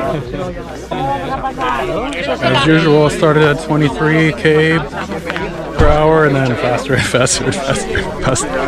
As usual, started at 23k per hour and then faster and faster and faster and faster.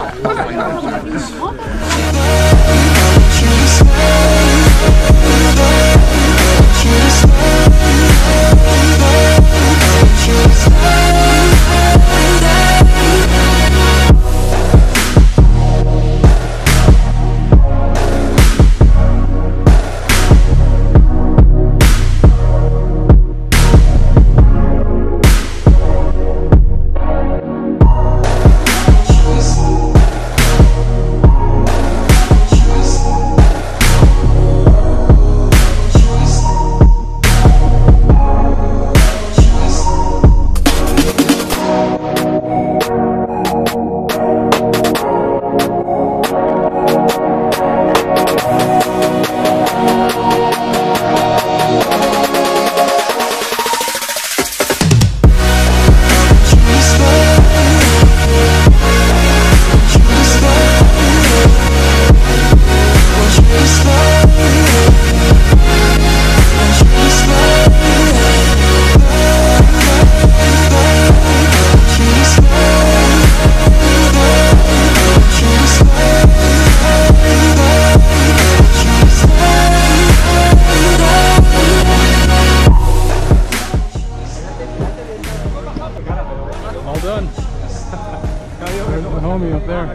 All done. There's the homie up there.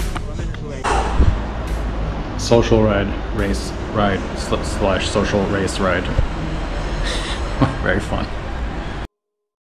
Social race ride slash social race ride. Very fun.